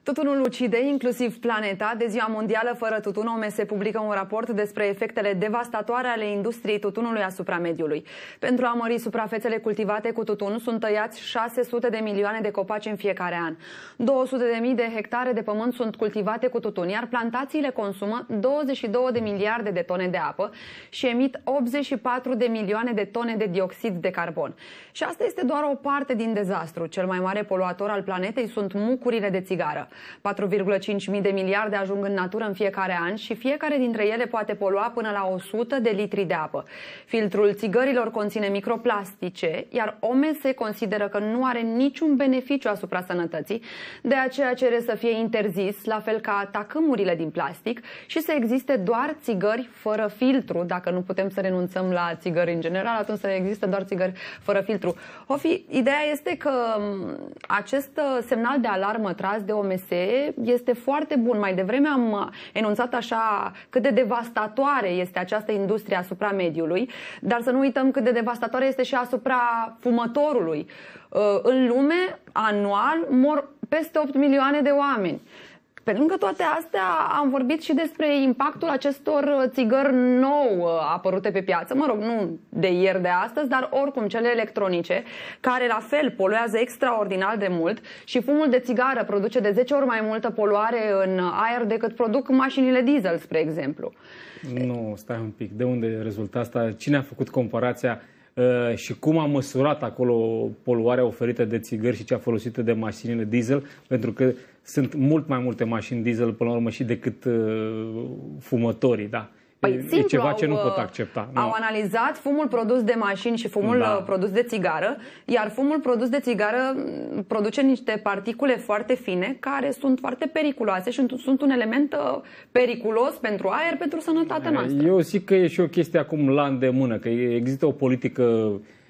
Tutunul ucide, inclusiv planeta. De Ziua Mondială fără tutun, OMS publică un raport despre efectele devastatoare ale industriei tutunului asupra mediului. Pentru a mări suprafețele cultivate cu tutun, sunt tăiați 600 de milioane de copaci în fiecare an. 200.000 de hectare de pământ sunt cultivate cu tutun, iar plantațiile consumă 22 de miliarde de tone de apă și emit 84 de milioane de tone de dioxid de carbon. Și asta este doar o parte din dezastru. Cel mai mare poluator al planetei sunt mucurile de țigară. 4,5 mii de miliarde ajung în natură în fiecare an și fiecare dintre ele poate polua până la 100 de litri de apă. Filtrul țigărilor conține microplastice, iar OMS consideră că nu are niciun beneficiu asupra sănătății, de aceea cere să fie interzis, la fel ca tacâmurile din plastic, și să existe doar țigări fără filtru. Dacă nu putem să renunțăm la țigări în general, atunci să existe doar țigări fără filtru. Hofi, ideea este că acest semnal de alarmă tras de OMS este foarte bun. Mai devreme am enunțat așa cât de devastatoare este această industrie asupra mediului, dar să nu uităm cât de devastatoare este și asupra fumătorului. În lume, anual, mor peste 8 milioane de oameni. Pe lângă toate astea, am vorbit și despre impactul acestor țigări nou apărute pe piață. Mă rog, nu de ieri, de astăzi, dar oricum cele electronice, care la fel poluează extraordinar de mult, și fumul de țigară produce de 10 ori mai multă poluare în aer decât produc mașinile diesel, spre exemplu. Nu, stai un pic. De unde rezultă asta? Cine a făcut comparația și cum a măsurat acolo poluarea oferită de țigări și cea folosită de mașinile diesel? Pentru că sunt mult mai multe mașini diesel până la urmă și decât fumătorii, da. Păi, e ceva ce nu pot accepta. Au analizat fumul produs de mașini și fumul produs de țigară, iar fumul produs de țigară produce niște particule foarte fine care sunt foarte periculoase și sunt un element periculos pentru aer, pentru sănătatea noastră. Eu zic că e și o chestie acum la îndemână, că există o politică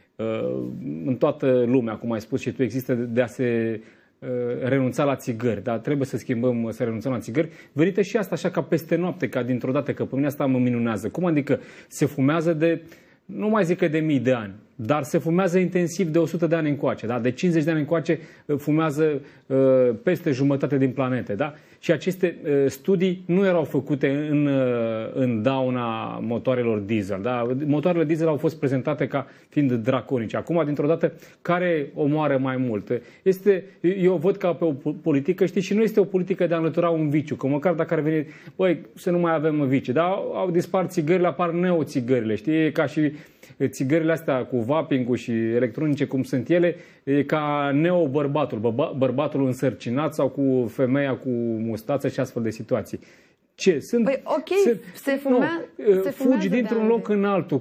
în toată lumea, cum ai spus și tu, există de a se renunța la țigări, dar trebuie să schimbăm, să renunțăm la țigări. Venită și asta așa ca peste noapte, ca dintr-o dată, că pe mine asta mă minunează. Cum adică se fumează de, nu mai zic că de mii de ani, dar se fumează intensiv de 100 de ani încoace, da? De 50 de ani încoace fumează peste jumătate din planete, da? Și aceste studii nu erau făcute în dauna motoarelor diesel, da? Motoarele diesel au fost prezentate ca fiind draconice. Acum, dintr-o dată, care omoară mai mult? Eu văd ca pe o politică, știi, și nu este o politică de a înlătura un viciu, că măcar dacă ar veni, băi, să nu mai avem vicii, dar au dispar țigările, apar neoțigările, știi? Ca și țigările astea cu vaping-ul și electronice cum sunt ele, e ca neo-bărbatul, bărbatul însărcinat sau cu femeia cu mustață și astfel de situații. Ce? Păi, ok, se fugi dintr-un loc în altul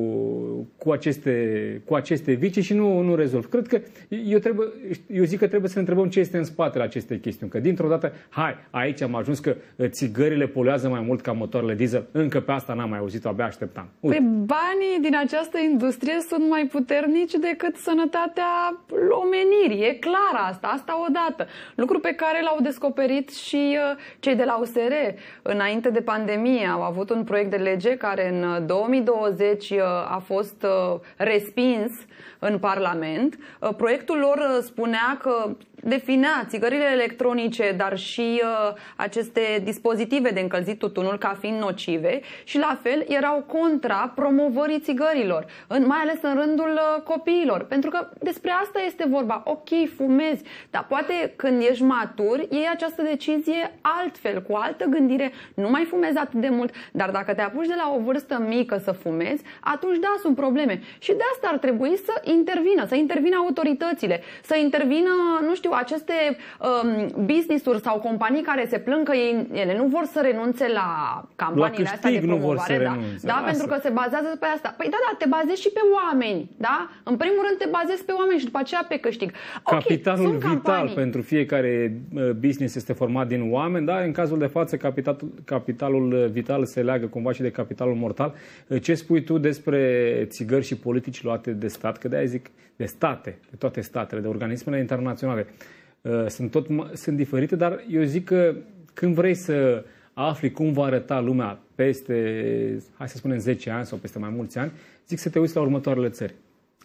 cu aceste vicii și nu rezolvi. Cred că eu zic că trebuie să ne întrebăm ce este în spatele acestei chestiuni. Că dintr-o dată, aici am ajuns că țigările poluează mai mult ca motoarele diesel. Încă pe asta n-am mai auzit-o, abia așteptam. Păi banii din această industrie sunt mai puternici decât sănătatea omenirii. E clar asta. Asta odată. Lucru pe care l-au descoperit și cei de la USR. Înainte de pandemie au avut un proiect de lege care în 2020 a fost respins în Parlament. Proiectul lor spunea că definea țigările electronice, dar și aceste dispozitive de încălzit tutunul ca fiind nocive și la fel erau contra promovării țigărilor, mai ales în rândul copiilor. Pentru că despre asta este vorba. Ok, fumezi, dar poate când ești matur, iei această decizie altfel, cu altă gândire, nu mai fumezi atât de mult, dar dacă te apuci de la o vârstă mică să fumezi, atunci da, sunt probleme. Și de asta ar trebui să intervină autoritățile, să intervină, nu știu, aceste business-uri sau companii care se plâng că ele nu vor să renunțe la campaniile astea de promovare, pentru că se bazează pe asta. Păi da, te bazezi și pe oameni, da? În primul rând te bazezi pe oameni și după aceea pe câștig. Capitalul vital pentru fiecare business este format din oameni, da? În cazul de față, capitalul vital se leagă cumva și de capitalul mortal. Ce spui tu despre țigări și politici luate de stat? Că de-aia zic de state, de toate statele, de organismele internaționale. Sunt diferite, dar eu zic că când vrei să afli cum va arăta lumea peste, hai să spunem, 10 ani sau peste mai mulți ani, zic să te uiți la următoarele țări.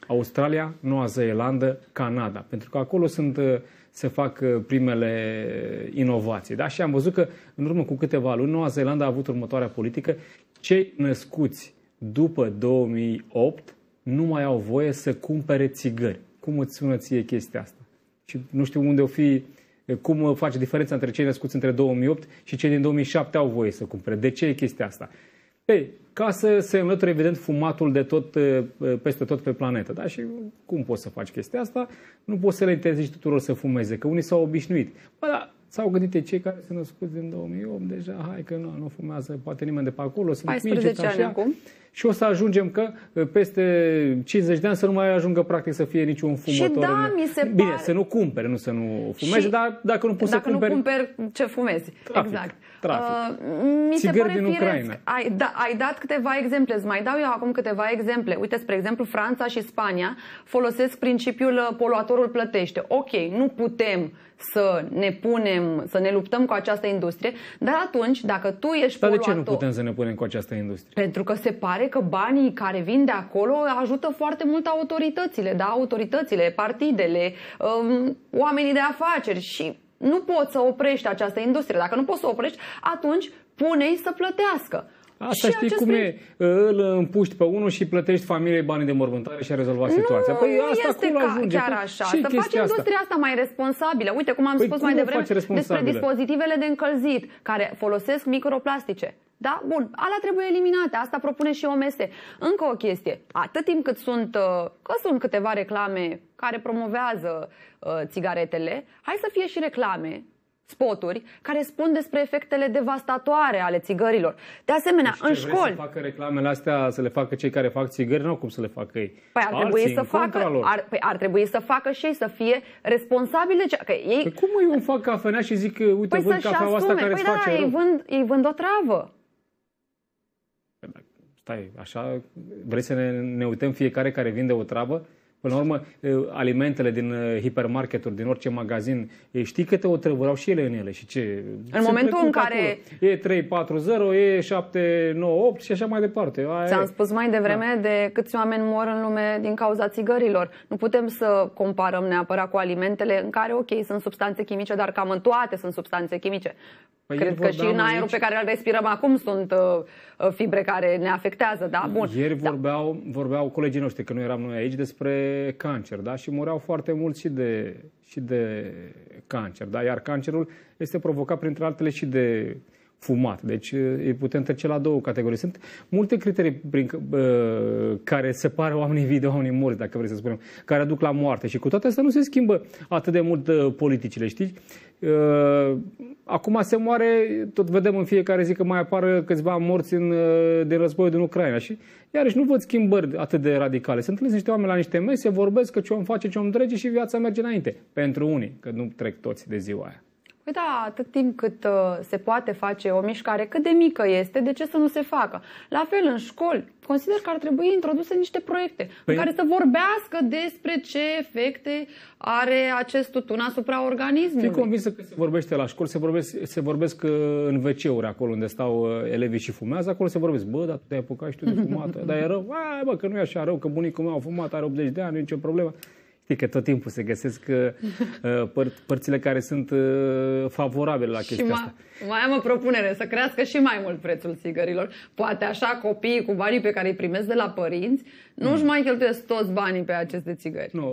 Australia, Noua Zeelandă, Canada, pentru că acolo se fac primele inovații. Da? Și am văzut că în urmă cu câteva luni Noua Zeelandă a avut următoarea politică: cei născuți după 2008 nu mai au voie să cumpere țigări. Cum îți sună ție chestia asta? Și nu știu unde o fi, cum face diferența între cei născuți între 2008 și cei din 2007 au voie să cumpere. De ce e chestia asta? Ei, ca să se înlăture, evident, fumatul de tot, peste tot pe planetă. Da? Și cum poți să faci chestia asta? Nu poți să le interzici tuturor să fumeze, că unii s-au obișnuit. Bă, da, s-au gândit cei care se născuți din 2008 deja, hai că nu fumează poate nimeni de pe acolo, sunt 14 ani acum. Și o să ajungem că peste 50 de ani să nu mai ajungă practic să fie niciun fumător. Și da, mi se pare... Bine, să nu cumpere, nu să nu fumeze, și dar dacă nu poți să cumperi... Dacă nu cumperi, ce fumezi? Trafic, exact. Trafic. Mi se țigări pare din Ucraina. Ai dat câteva exemple, îți mai dau eu acum câteva exemple. Uite, spre exemplu, Franța și Spania folosesc principiul poluatorul plătește. Ok, nu putem să ne luptăm cu această industrie, dar atunci, dacă tu ești poluator... Dar de ce nu putem să ne punem cu această industrie? Pentru că se pare că banii care vin de acolo ajută foarte mult autoritățile, da? Autoritățile, partidele, oamenii de afaceri și nu poți să oprești această industrie. Dacă nu poți să oprești, atunci pune-i să plătească. Asta și știi cum e, îl împuști pe unul și plătești familiei banii de mormântare și a rezolvat situația. Păi asta este chiar așa. Să faci industria asta mai responsabilă. Uite, cum am spus mai devreme despre dispozitivele de încălzit care folosesc microplastice. Da? Bun, alea trebuie eliminate. Asta propune și OMS. Încă o chestie. Atât timp cât sunt câteva reclame care promovează țigaretele, hai să fie și reclame, spoturi, care spun despre efectele devastatoare ale țigărilor. De asemenea, în școli... Vrei să facă reclamele astea, să le facă cei care fac țigări? Nu cum să le facă ei. Păi ar trebui să facă și ei, să fie responsabile. Păi cum eu îmi fac cafenea și zic, uite, vând cafeaua asta care îți face rău? Ei vând o travă. Stai, așa, vrei să ne uităm fiecare care vinde o travă? Până la urmă, alimentele din hipermarketuri, din orice magazin, știi câte o trăvărau și ele în ele și ce? În momentul în care... E 340, e 798 și așa mai departe. Ți-am spus mai devreme de câți oameni mor în lume din cauza țigărilor. Nu putem să comparăm neapărat cu alimentele în care, ok, sunt substanțe chimice, dar cam în toate sunt substanțe chimice. Păi cred că și în aerul pe care îl respirăm acum sunt fibre care ne afectează, da? Bun. Ieri vorbeau colegii noștri, că nu eram noi aici, despre cancer, da? Și mureau foarte mulți și de cancer, da? Iar cancerul este provocat, printre altele, și de fumat. Deci îi putem trece la două categorii. Sunt multe criterii care separă oamenii vii de oamenii morți, dacă vrei să spunem, care duc la moarte. Și cu toate astea nu se schimbă atât de mult politicile, știi? Acum se moare, tot vedem în fiecare zi că mai apar câțiva morți din războiul din Ucraina și iarăși nu văd schimbări atât de radicale. Se întâlnesc niște oameni la niște mese, vorbesc că ce om face, ce om trece și viața merge înainte. Pentru unii, că nu trec toți de ziua aia. Păi da, atât timp cât se poate face o mișcare, cât de mică este, de ce să nu se facă? La fel, în școli, consider că ar trebui introduse niște proiecte în care să vorbească despre ce efecte are acest tutun asupra organismului. Fii convinsă că se vorbește la școli, se vorbesc în WC-uri, acolo unde stau elevii și fumează, acolo se vorbesc, bă, dar tu te-ai apucat și tu de fumat, dar e rău, bă, că nu e așa rău, că bunicul meu a fumat, are 80 de ani, nu e nicio problemă. Știi că tot timpul se găsesc părțile care sunt favorabile la chestia asta. Mai am o propunere, să crească și mai mult prețul țigărilor. Poate așa copiii cu banii pe care îi primesc de la părinți nu-și mai cheltuiesc toți banii pe aceste țigări. Nu,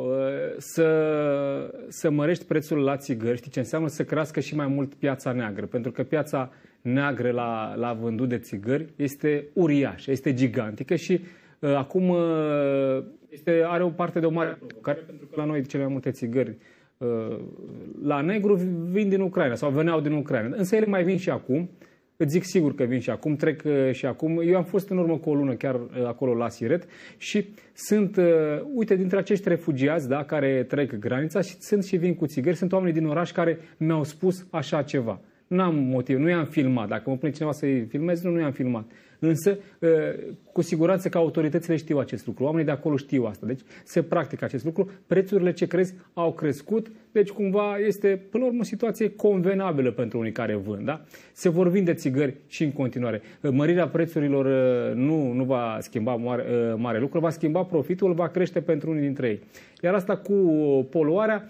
să mărești prețul la țigări, știi ce înseamnă? Să crească și mai mult piața neagră. Pentru că piața neagră la vândut de țigări este uriașă, este gigantică și acum are o parte de o mare provocare, pentru că la noi cele mai multe țigări la negru vin din Ucraina sau veneau din Ucraina. Însă ele mai vin și acum. Îți zic sigur că vin și acum, trec și acum. Eu am fost în urmă cu o lună chiar acolo la Siret și sunt, uite, dintre acești refugiați, da, care trec granița și vin cu țigări, sunt oameni din oraș care mi-au spus așa ceva. N-am motiv, nu i-am filmat. Dacă mă pune cineva să-i filmez, nu i-am filmat. Însă, cu siguranță că autoritățile știu acest lucru. Oamenii de acolo știu asta. Deci se practică acest lucru. Prețurile, ce crezi, au crescut. Deci cumva este, până la urmă, o situație convenabilă pentru unii care vând. Da? Se vor vinde țigări și în continuare. Mărirea prețurilor nu va schimba mare lucru. Va schimba profitul, va crește pentru unii dintre ei. Iar asta cu poluarea...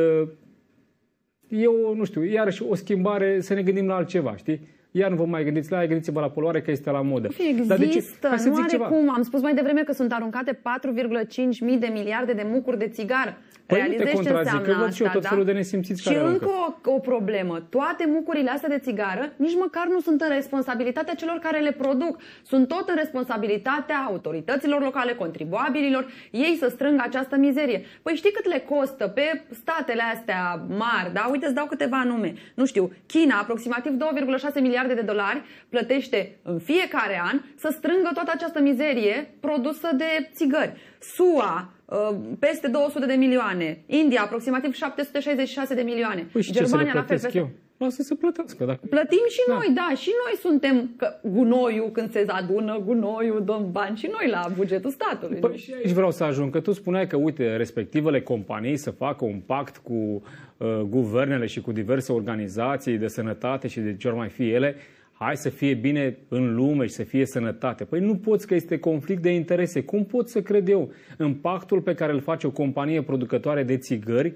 Eu nu știu, iarăși o schimbare, să ne gândim la altceva, știi? Iar nu vă mai gândiți la aia, gândiți-vă la poluare, că este la modă. Există, dar nu are ceva. Cum. Am spus mai devreme că sunt aruncate 4,5 mii de miliarde de mucuri de țigară. Păi nu te contrazic, că văd și eu tot felul de nesimțiți care aruncă. Și încă o problemă. Toate mucurile astea de țigară nici măcar nu sunt în responsabilitatea celor care le produc. Sunt tot în responsabilitatea autorităților locale, contribuabililor, ei să strângă această mizerie. Păi știi cât le costă pe statele astea mari, da? Uite, îți dau câteva nume. Nu știu, China, aproximativ 2,6 miliarde de dolari, plătește în fiecare an să strângă toată această mizerie produsă de țigări. SUA, peste 200 de milioane. India, aproximativ 766 de milioane. Păi și Germania, la fel, peste... Lasă să plătească. Dacă... Plătim și noi, da. Și noi suntem gunoiul, când se adună gunoiul, dăm bani și noi la bugetul statului. Păi și aici vreau să ajung, că tu spuneai că, uite, respectivele companii să facă un pact cu guvernele și cu diverse organizații de sănătate și de ce ori mai fie ele, hai să fie bine în lume și să fie sănătate. Păi nu poți, că este conflict de interese. Cum pot să cred eu în pactul pe care îl face o companie producătoare de țigări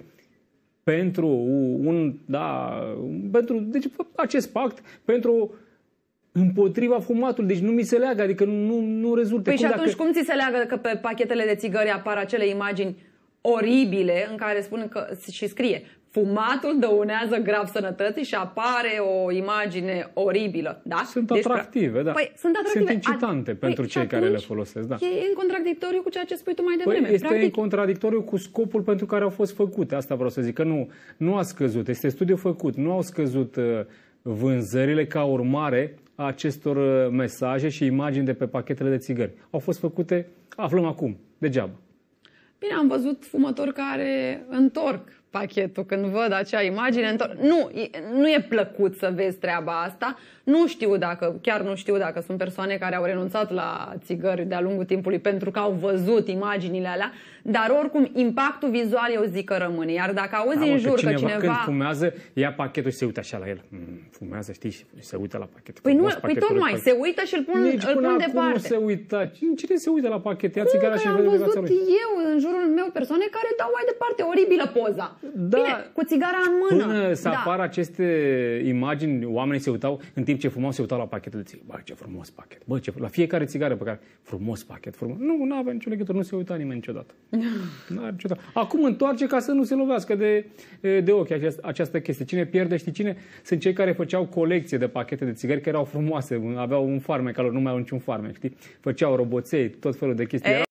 deci acest pact pentru împotriva fumatului. Deci nu mi se leagă, adică nu rezultă. Păi și atunci cum ți se leagă că pe pachetele de țigări apar acele imagini oribile în care spune că și scrie fumatul dăunează grav sănătății și apare o imagine oribilă, da? Sunt atractive, da. Păi, sunt incitante pentru cei care le folosesc, da. E în contradictoriu cu ceea ce spui tu mai devreme. Păi este în contradictoriu cu scopul pentru care au fost făcute. Asta vreau să zic, că nu a scăzut. Este studiu făcut. Nu au scăzut vânzările ca urmare a acestor mesaje și imagini de pe pachetele de țigări. Au fost făcute, aflăm acum, degeaba. Bine, am văzut fumători care întorc pachetul când văd acea imagine. Nu e plăcut să vezi treaba asta. Chiar nu știu dacă sunt persoane care au renunțat la țigări de-a lungul timpului pentru că au văzut imaginile alea, dar oricum impactul vizual eu zic că rămâne. Iar dacă auzi în jur că cineva când fumează, ia pachetul și se uită așa la el. Fumează, știi, și se uită la pachet. Păi tocmai, se uită și îl pun departe. Nu se uită. Cine se uită la pachet? Ia țigara și vede viața lui. Eu în jurul meu persoane care dau mai departe. Oribilă poza. Da. Bine, cu țigara în mână. Până să apară aceste imagini, oamenii se uitau, în timp ce fumau, se uitau la pachetul de țigări. Bă, ce frumos pachet. Bă, la fiecare țigară pe care... Frumos pachet, frumos. Nu avea nicio legătură, nu se uita nimeni niciodată. Acum întoarce ca să nu se lovească de ochi această chestie. Cine pierde, știi cine? Sunt cei care făceau colecție de pachete de țigări care erau frumoase, aveau un farmec, alor nu mai au niciun farmec, știi? Făceau roboței, tot felul de chestii.